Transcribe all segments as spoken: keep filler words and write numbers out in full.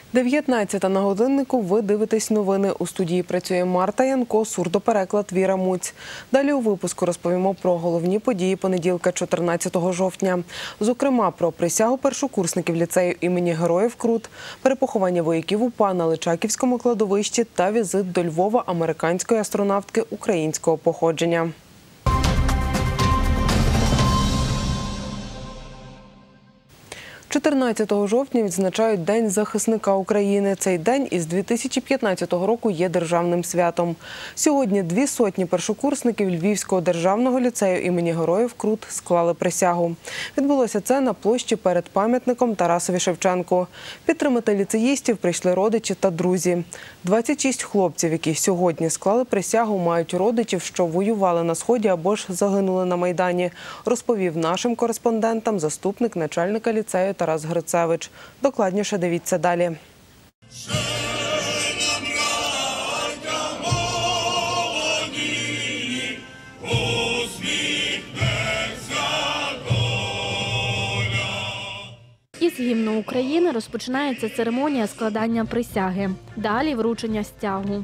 дев'ятнадцята на годиннику. Ви дивитесь новини. У студії працює Марта Янко, сурдопереклад Віра Муць. Далі у випуску розповімо про головні події понеділка, чотирнадцятого жовтня. Зокрема, про присягу першокурсників ліцею імені Героїв Крут, перепоховання вояків УПА на Личаківському кладовищі та візит до Львова американської астронавтки українського походження. чотирнадцятого жовтня відзначають День захисника України. Цей день із дві тисячі п'ятнадцятого року є державним святом. Сьогодні дві сотні першокурсників Львівського державного ліцею імені Героїв Крут склали присягу. Відбулося це на площі перед пам'ятником Тарасові Шевченку. Підтримати ліцеїстів прийшли родичі та друзі. двадцять шість хлопців, які сьогодні склали присягу, мають родичів, що воювали на Сході або ж загинули на Майдані, розповів нашим кореспондентам заступник начальника ліцею Тарас Грицевич. Докладніше дивіться далі. Із гімну України розпочинається церемонія складання присяги. Далі вручення стягу.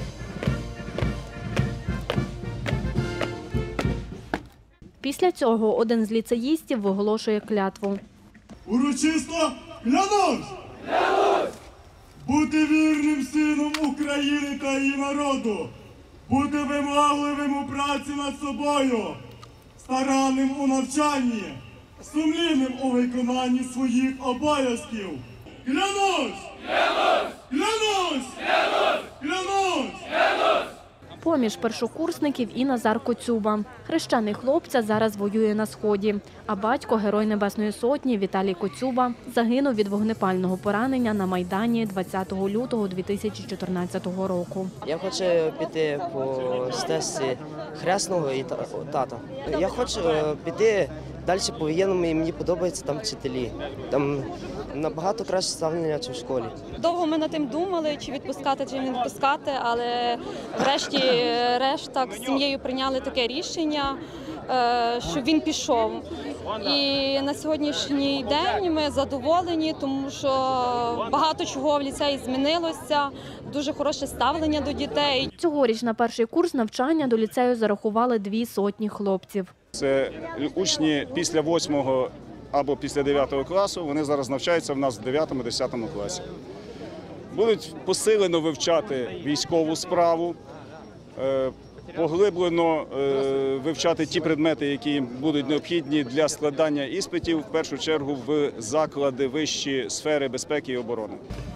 Після цього один з ліцеїстів виголошує клятву. Урочисто клянусь! Клянусь! Бути вірним сином України та її народу, бути вимогливим у праці над собою, старанним у навчанні, сумлінним у виконанні своїх обов'язків. Клянусь! Клянусь! Клянусь! Клянусь! Клянусь! Клянусь! Поміж першокурсників і Назар Коцюба. Хрещений хлопця зараз воює на Сході, а батько, Герой Небесної Сотні Віталій Коцюба, загинув від вогнепального поранення на Майдані двадцятого лютого дві тисячі чотирнадцятого року. Я хочу піти по стежці хресного і тата. Я хочу піти далі по воєнному, і мені подобаються там вчителі. Там набагато краще ставлення, ніж в школі. Довго ми над тим думали, чи відпускати, чи не відпускати, але врешті решт так з сім'єю прийняли таке рішення, що він пішов. І на сьогоднішній день ми задоволені, тому що багато чого в ліцеї змінилося, дуже хороше ставлення до дітей. Цьогоріч на перший курс навчання до ліцею зарахували дві сотні хлопців. Це учні після восьмого або після дев'ятого класу, вони зараз навчаються в нас в дев'ятому-десятому класі. Будуть посилено вивчати військову справу, поглиблено вивчати ті предмети, які їм будуть необхідні для складання іспитів, в першу чергу в заклади вищі сфери безпеки і оборони.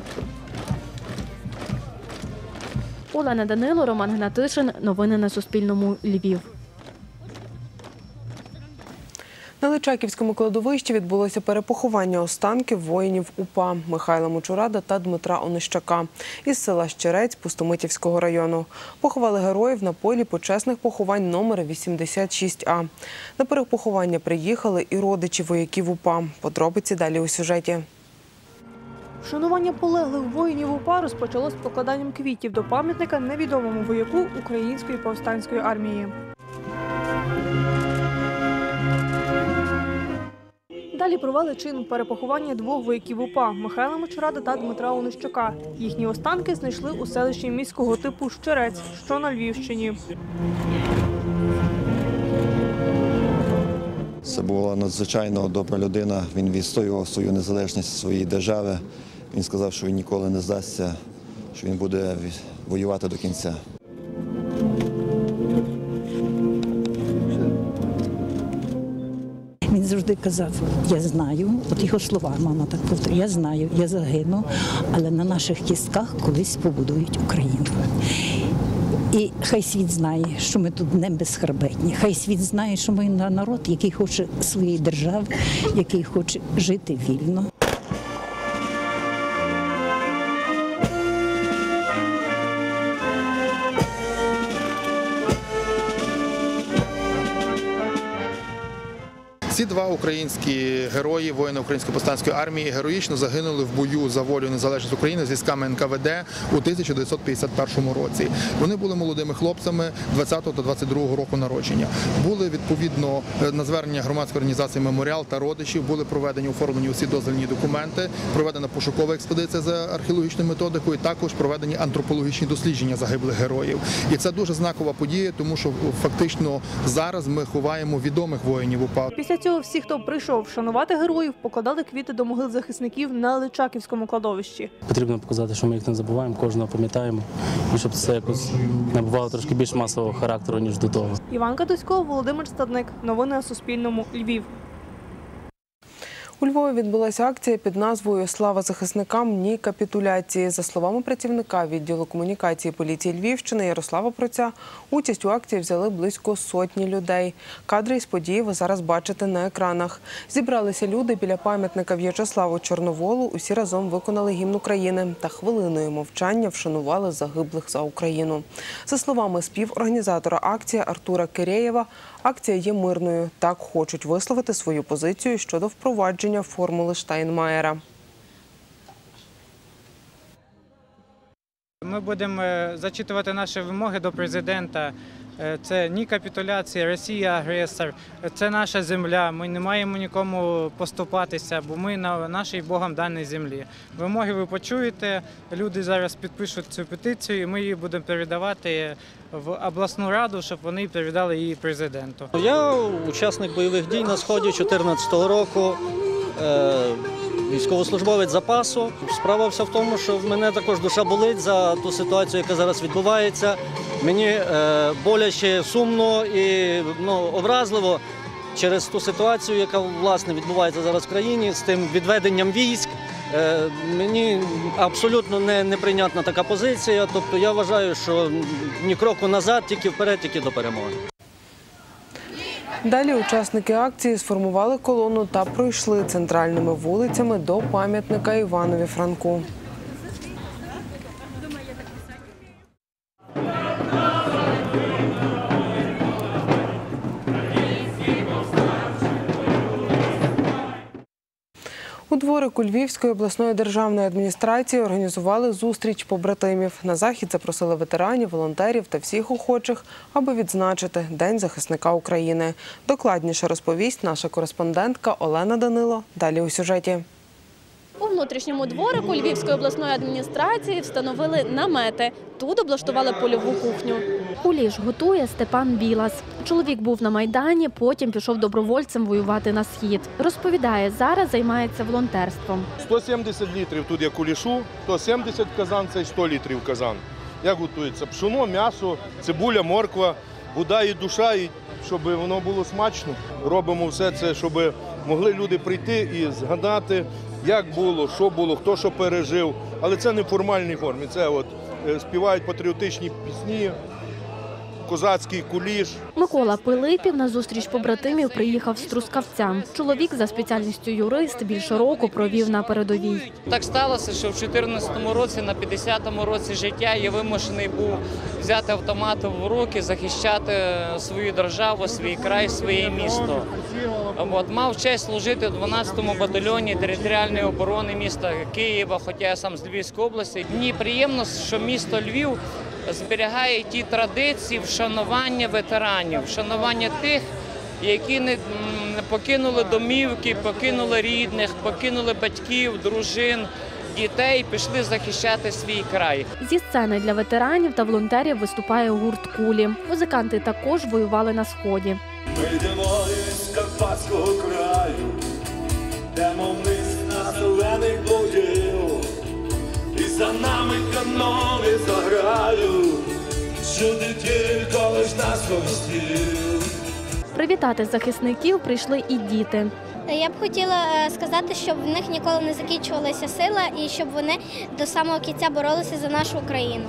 Олена Данило, Роман Гнатишин. Новини на Суспільному. Львів. На Личаківському кладовищі відбулося перепоховання останків воїнів УПА Михайла Мочурада та Дмитра Онищака із села Щерець Пустомитівського району. Поховали героїв на полі почесних поховань номер вісімдесят шість А. На перепоховання приїхали і родичі вояків УПА. Подробиці далі у сюжеті. Вшанування полеглих воїнів УПА розпочалось з покладанням квітів до пам'ятника невідомому вояку Української повстанської армії. Далі провели чин перепоховання двох вояків УПА – Михайла Мочурада та Дмитра Онищака. Їхні останки знайшли у селищі міського типу Щерець, що на Львівщині. Це була надзвичайно добра людина. Він відстоював свою незалежність своєї держави. Він сказав, що він ніколи не здасться, що він буде воювати до кінця. Він завжди казав, я знаю, от його слова, мама так повторює, я знаю, я загину, але на наших кістках колись побудують Україну. І хай світ знає, що ми тут не безхребетні, хай світ знає, що ми народ, який хоче своєї держави, який хоче жити вільно. Ці Ці два українські герої, воїни Української повстанської армії, героїчно загинули в бою за волю і незалежність України з військами ен ка ве де у тисяча дев'ятсот п'ятдесят першому році. Вони були молодими хлопцями двадцятого та двадцять другого року народження. Були, відповідно, на звернення громадської організації «Меморіал» та родичів, були проведені, оформлені усі дозвільні документи, проведена пошукова експедиція за археологічною методикою, також проведені антропологічні дослідження загиблих героїв. І це дуже знакова подія, тому що фактично зараз ми ховаємо відомих воїнів УПА. Після цього всі, хто прийшов вшанувати героїв, покладали квіти до могил захисників на Личаківському кладовищі. Потрібно показати, що ми їх не забуваємо, кожного пам'ятаємо, і щоб це якось набувало трошки більш масового характеру, ніж до того. Іван Катусько, Володимир Стадник. Новини на Суспільному. Львів. У Львові відбулася акція під назвою «Слава захисникам, ні капітуляції». За словами працівника відділу комунікації поліції Львівщини Ярослава Проця, участь у акції взяли близько сотні людей. Кадри із події ви зараз бачите на екранах. Зібралися люди біля пам'ятника В'ячеславу Чорноволу, усі разом виконали гімн України та хвилиною мовчання вшанували загиблих за Україну. За словами співорганізатора акції Артура Кирєєва, акція є мирною. Так хочуть висловити свою позицію щодо впровадження формули Штайнмаєра. Ми будемо зачитувати наші вимоги до президента. Це ні капітуляція, Росія агресор, це наша земля, ми не маємо нікому поступатися, бо ми на нашій Богом даній землі. Вимоги ви почуєте, люди зараз підпишуть цю петицію і ми її будемо передавати в обласну раду, щоб вони передали її президенту. Я учасник бойових дій на Сході дві тисячі чотирнадцятого року. Військовослужбовець запасу. Справа вся в тому, що в мене також душа болить за ту ситуацію, яка зараз відбувається. Мені е, боляче, сумно і ну, образливо через ту ситуацію, яка власне відбувається зараз в країні, з тим відведенням військ. Е, мені абсолютно не, неприйнятна така позиція. Тобто я вважаю, що ні кроку назад, тільки вперед, тільки до перемоги. Далі учасники акції сформували колону та пройшли центральними вулицями до пам'ятника Іванові Франку. У дворику Львівської обласної державної адміністрації організували зустріч побратимів. На захід запросили ветеранів, волонтерів та всіх охочих, аби відзначити День захисника України. Докладніше розповість наша кореспондентка Олена Данило. Далі у сюжеті. У внутрішньому дворику Львівської обласної адміністрації встановили намети. Тут облаштували польову кухню. Куліш готує Степан Білас. Чоловік був на Майдані, потім пішов добровольцем воювати на схід. Розповідає, зараз займається волонтерством. сто сімдесят літрів тут є кулішу, сто сімдесят казан, це сто літрів казан. Як готується? Пшоно, м'ясо, цибуля, морква, вода і душа, і щоб воно було смачно. Робимо все це, щоб могли люди прийти і згадати, як було, що було, хто що пережив. Але це не в формальній формі, це от співають патріотичні пісні, козацький куліш. Микола Пилипів на зустріч побратимів приїхав з Трускавця. Чоловік за спеціальністю юрист більше року провів на передовій. Так сталося, що в чотирнадцятому році, на п'ятдесятому році життя я вимушений був взяти автомат в руки, захищати свою державу, свій край, своє місто. От, мав честь служити в дванадцятому батальйоні територіальної оборони міста Києва, хоча я сам з Львівської області. Мені приємно, що місто Львів зберігає ті традиції вшанування ветеранів, вшанування тих, які не покинули домівки, покинули рідних, покинули батьків, дружин, дітей, пішли захищати свій край. Зі сцени для ветеранів та волонтерів виступає гурт «Кулі». Музиканти також воювали на Сході. Ми йдемо із Карпатського краю, йдемо вниз на зелених боїв, і за нами канони заграють, чути тільки лиш нас хвостів. Привітати захисників прийшли і діти. Я б хотіла сказати, щоб в них ніколи не закінчувалася сила і щоб вони до самого кінця боролися за нашу Україну.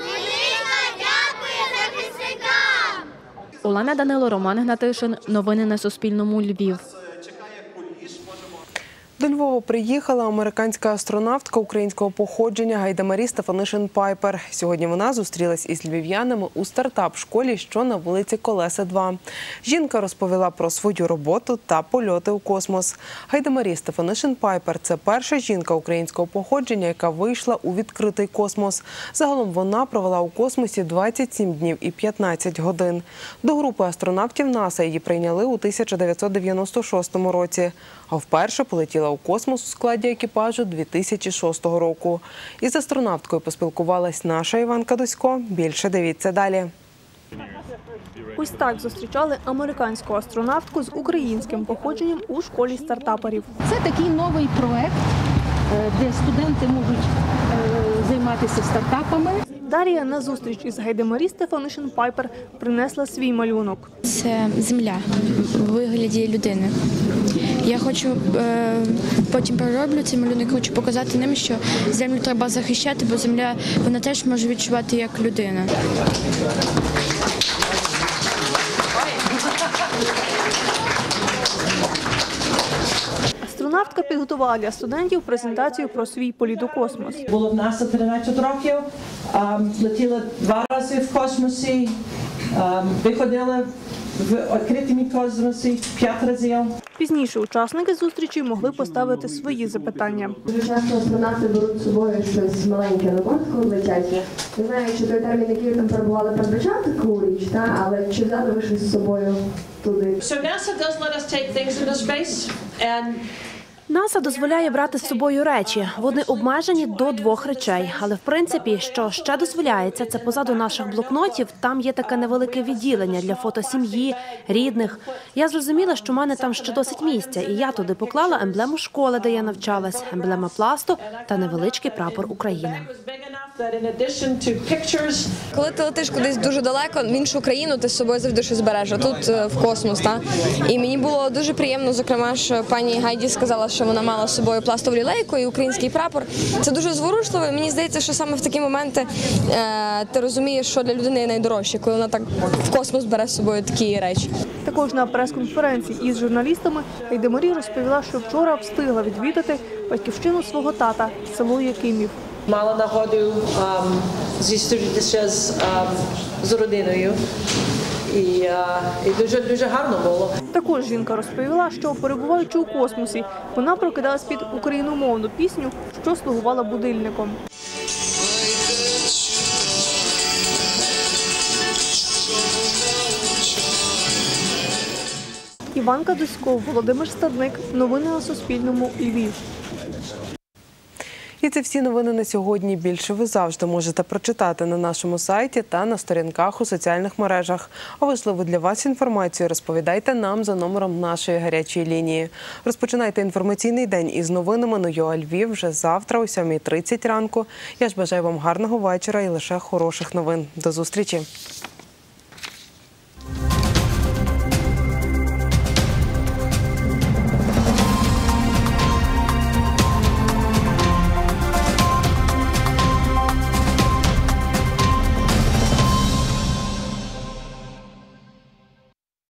Дякую захисникам! Олена Данило, Роман Гнатишин. Новини на Суспільному. Львів. До Львова приїхала американська астронавтка українського походження Гайда Марі Стефанишин Пайпер. Сьогодні вона зустрілась із львів'янами у стартап-школі, що на вулиці Колеса, два. Жінка розповіла про свою роботу та польоти у космос. Гайда Марі Стефанишин Пайпер – це перша жінка українського походження, яка вийшла у відкритий космос. Загалом вона провела у космосі двадцять сім днів і п'ятнадцять годин. До групи астронавтів НАСА її прийняли у тисяча дев'ятсот дев'яносто шостому році, а вперше полетіла у космос у складі екіпажу дві тисячі шостого року. Із астронавткою поспілкувалась наша Іванка Дусько. Більше дивіться далі. Ось так зустрічали американську астронавтку з українським походженням у школі стартаперів. Це такий новий проект, де студенти можуть займатися стартапами. Дар'я на зустріч із Гайда Марі Стефанишин Пайпер принесла свій малюнок. Це земля в вигляді людини. Я хочу, е, потім перероблю цей малюнок, хочу показати ним, що землю треба захищати, бо земля, вона теж може відчувати як людина. Астронавтка підготувала для студентів презентацію про свій політ у космос. Було в НАСА тринадцять років, летіла два рази в космосі, виходила в відкритому космосі п'ять разів. Пізніше учасники зустрічі могли поставити свої запитання. Дуже часто астронавти беруть з собою щось маленьке на борт, коли летять. Не знаю, чи той термін, який ви там перебували, передбачав таку річ, та? Але чи взяли ви щось з собою туди? So NASA does let us take things into space and НАСА дозволяє брати з собою речі. Вони обмежені до двох речей. Але, в принципі, що ще дозволяється, це позаду наших блокнотів, там є таке невелике відділення для фото сім'ї, рідних. Я зрозуміла, що в мене там ще досить місця, і я туди поклала емблему школи, де я навчалась, емблема пласту та невеличкий прапор України. Коли ти летиш кудись дуже далеко, в іншу країну, ти з собою завжди щось береш, а тут в космос. Та? І мені було дуже приємно, зокрема, що пані Гайді сказала, що вона мала з собою пластову лілейку і український прапор. Це дуже зворушливо. Мені здається, що саме в такі моменти е, ти розумієш, що для людини є найдорожче, коли вона так в космос бере з собою такі речі. Також на прес-конференції із журналістами Гайда Марі розповіла, що вчора встигла відвідати батьківщину свого тата, село Якимів. Мала нагоду um, зустрітися з, um, з родиною. І, uh, і дуже, дуже гарно було. Також жінка розповіла, що перебуваючи у космосі, вона прокидалась під україномовну пісню, що слугувала будильником. Іванка Дусько, Володимир Стадник. Новини на Суспільному. Львів. І це всі новини на сьогодні. Більше ви завжди можете прочитати на нашому сайті та на сторінках у соціальних мережах. А важливу для вас інформацію розповідайте нам за номером нашої гарячої лінії. Розпочинайте інформаційний день із новинами на ЮА Львів вже завтра о сьомій тридцять ранку. Я ж бажаю вам гарного вечора і лише хороших новин. До зустрічі!